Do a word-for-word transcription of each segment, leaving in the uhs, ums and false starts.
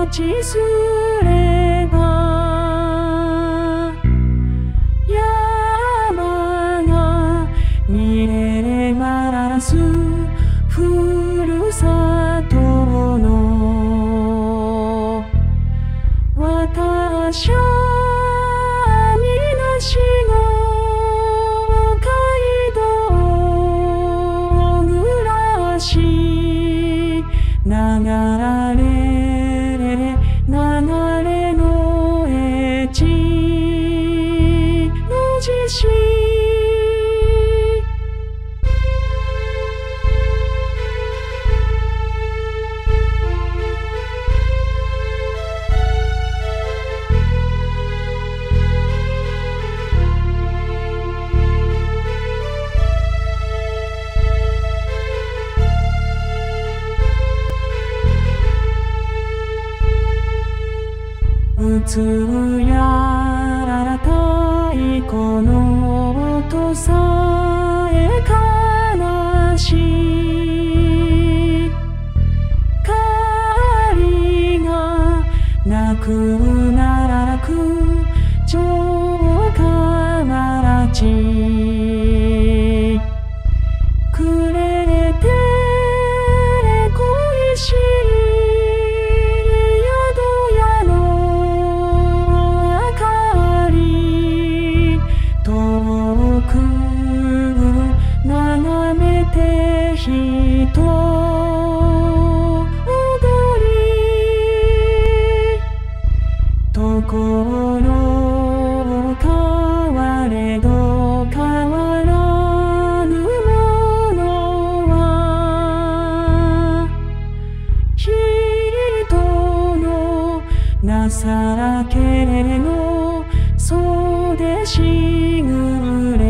ちすれば山が見えますふるさとの私はみなしご街道暮らし流れ流れのエッジの地震うつやら太鼓の音さえ悲しい光がなくならく城下町くれて恋しい人踊りところ変われど変わらぬものは人の情けの袖しぐれ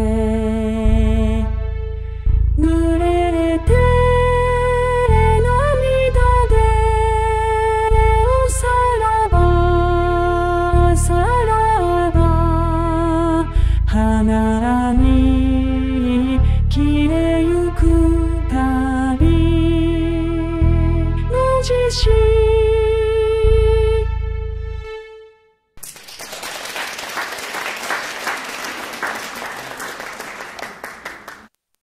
花に消えゆく旅の地震